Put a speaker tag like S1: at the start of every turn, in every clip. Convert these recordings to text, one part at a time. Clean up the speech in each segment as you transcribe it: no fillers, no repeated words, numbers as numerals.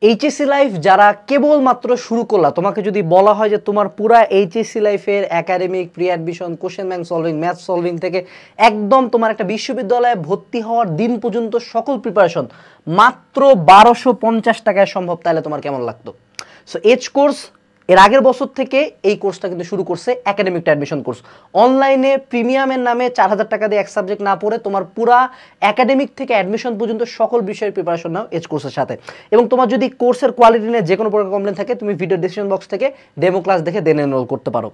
S1: HSC life যারা কেবলমাত্র শুরু করলা, তোমাকে যদি বলা হয় যে তোমার পুরা এইচএসসি লাইফের academic, pre admission, question bank solving, math solving থেকে একদম তোমার একটা বিশ্ববিদ্যালয়ে ভর্তি হওয়ার দিন পর্যন্ত সকল প্রিপারেশন মাত্র 1250 টাকায় সম্ভব, তাহলে তোমার কেমন লাগতো? সো এজ কোর্স এর আগের বছর থেকে এই কোর্সটা কিন্তু শুরু করছে, একাডেমিক অ্যাডমিশন কোর্স। অনলাইনে প্রিমিয়ামের নামে 4000 টাকা দিয়ে এক সাবজেক্ট না পড়ে তোমার পুরা একাডেমিক থেকে অ্যাডমিশন পর্যন্ত সকল বিষয়ের প্রিপারেশন নাও এজ কোর্সের সাথে। এবং তোমার যদি কোর্সের কোয়ালিটি নিয়ে যে কোনো প্রকার কমপ্লেন থাকে, তুমি ভিডিও ডিসক্রিপশন বক্স থেকে ডেমো ক্লাস দেখে দেন এনরোল করতে পারো।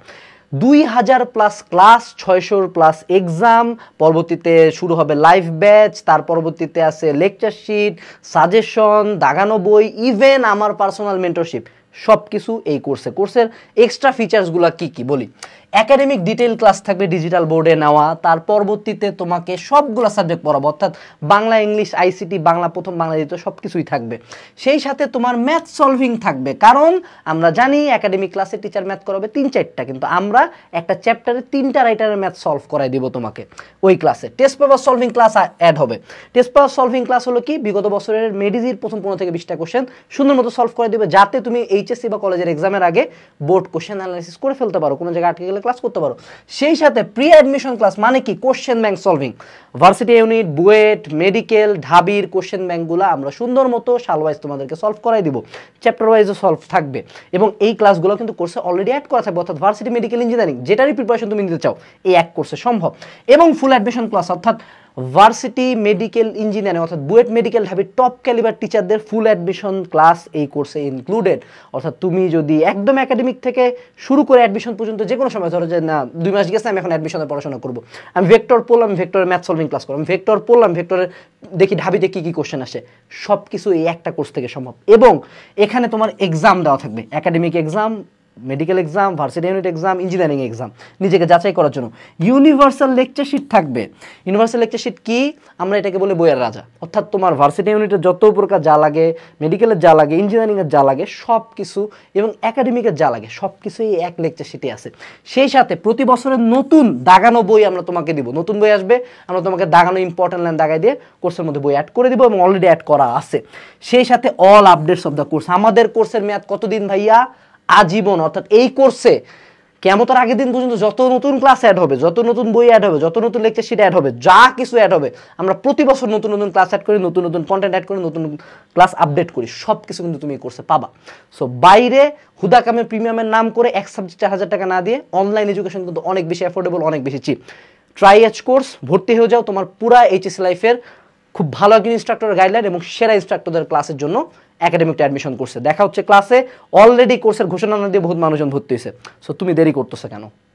S1: 2000+ ক্লাস, 600+ এক্সাম, পরবর্তীতে শুরু হবে লাইভ ব্যাচ, তার পরবর্তীতে আছে লেকচার শিট, সাজেশন, দাগানো বই, ইভেন আমার পার্সোনাল মেন্টরশিপ, সব কিছু এই কোর্সের এক্সট্রা ফিচার্সগুলো কি কি বলি। একাডেমিক ডিটেইল ক্লাস থাকবে ডিজিটাল বোর্ডে নেওয়া, তার পরবর্তীতে তোমাকে সবগুলো সাবজেক্ট পড়াবো, অর্থাৎ বাংলা, ইংলিশ, আইসিটি, বাংলা প্রথম, বাংলা দ্বিতীয়, সব কিছুই থাকবে। সেই সাথে তোমার ম্যাথ সলভিং থাকবে, কারণ আমরা জানি একাডেমিক ক্লাসে টিচার ম্যাথ করাবে 3-4টা, কিন্তু আমরা একটা চ্যাপ্টারে 3টা রাইটারের ম্যাথ সলভ করাই দিব তোমাকে ওই ক্লাসে। Test paper solving class add হবে। টেস্ট পেপার সলভিং ক্লাস হলো কি, বিগত বছরের মেডিজির প্রথম 15 থেকে 20টা কোশ্চেন সুন্দর মতো সলভ করে দিবে, যাতে তুমি এইচএসসি বা কলেজের এক্সামের আগে বোর্ড কোশ্চেন অ্যানালাইসিস করে ফেলতে পারো, কোনো জায়গায় আটকে গেলে ক্লাস করতে পারো। সেই সাথে প্রি অ্যাডমিশন ক্লাস মানে কি, question bank solving, varsity unit, BUET, medical, ঢাবির কোশ্চেন ব্যাংকগুলো আমরা সুন্দর মতো সাল ওয়াইজ তোমাদেরকে সলভ করাই দিব, চ্যাপ্টার ওয়াইজও সলভ থাকবে। এবং এই ক্লাসগুলো কিন্তু কোর্সে অলরেডি অ্যাড করা থাকবে, অর্থাৎ ভার্সিটি, মেডিকেল, ইঞ্জিনিয়ারিং যেটারই প্রিপারেশন তুমি নিতে চাও এই এক কোর্সে সম্ভব। এবং ফুল অ্যাডমিশন ক্লাস, অর্থাৎ ভার্সিটি, মেডিকেল, ইঞ্জিনিয়ারিং, অর্থাৎ বুয়েট, মেডিকেল, ঢাবির টপ ক্যালিবার টিচারদের ফুল অ্যাডমিশন ক্লাস এই কোর্সে ইনক্লুডেড। অর্থাৎ তুমি যদি একদম একাডেমিক থেকে শুরু করে অ্যাডমিশন পর্যন্ত যে কোনো সময়, ধরো যে না 2 মাস গেছে আমি এখন অ্যাডমিশনের পড়াশোনা করবো, আমি ভেক্টর পড়লাম, ভেক্টরের ম্যাথ সলভিং ক্লাস করলাম, ভেক্টর পড়লাম, ভেক্টরের দেখি ঢাবিতে কী কী কোশ্চেন আসে, সব কিছু এই একটা কোর্স থেকে সম্ভব। এবং এখানে তোমার এক্সাম দেওয়া থাকবে, academic exam, medical exam, varsity unit exam, engineering exam, নিজেকে যাচাই করার জন্য। ইউনিভার্সাল লেকচার শিট থাকবে। ইউনিভার্সাল লেকচার শিট কি, আমরা এটাকে বলি বইয়ের রাজা, অর্থাৎ তোমার ভার্সিটি ইউনিটের যত প্রকার যা লাগে, মেডিকেলের যা লাগে, ইঞ্জিনিয়ারিংয়ের যা লাগে সব কিছু, এবং একাডেমিকের যা লাগে সব কিছুই এক লেকচার শিটে আছে। সেই সাথে প্রতি বছরের নতুন দাগানো বই আমরা তোমাকে দিব, নতুন বই আসবে, আমরা তোমাকে দাগানো ইম্পর্টেন্ট লাইন দাগাই দিয়ে কোর্সের মধ্যে বই অ্যাড করে দিব, এবং অলরেডি অ্যাড করা আছে। সেই সাথে all updates of the course. আমাদের কোর্সের মেয়াদ কতদিন ভাইয়া? আজীবন। অর্থাৎ এই কোর্সে কিয়ামতের আগের দিন পর্যন্ত যত নতুন ক্লাস অ্যাড হবে, যত নতুন বই অ্যাড হবে, যত নতুন লেকচার শিট অ্যাড হবে, যা কিছু অ্যাড হবে, আমরা প্রতি বছর নতুন নতুন ক্লাস অ্যাড করি, নতুন নতুন কন্টেন্ট অ্যাড করি, নতুন নতুন ক্লাস আপডেট করি, সব কিছু কিন্তু তুমি এই কোর্সে পাবা। সো বাইরে হুদাকামে প্রিমিয়ামের নাম করে এক সাবজেক্ট 4000 টাকা না দিয়ে অনলাইন এডুকেশন কিন্তু অনেক বেশি অ্যাফোর্ডেবল, অনেক বেশি চিপ। ট্রাই এজ কোর্স, ভর্তি হয়ে যাও, তোমার পুরা এইচএসসি লাইফের খুব ভালো একজন ইনস্ট্রাক্টরের গাইডলাইন এবং সেরা ইনস্ট্রাক্টরদের ক্লাসের জন্য একাডেমিক অ্যাডমিশন করছে। দেখা হচ্ছে ক্লাসে। অলরেডি কোর্সের ঘোষণা দিয়ে বহুত মানুষজন ভর্তি হয়েছে। সো তুমি দেরি করতেছো কেন?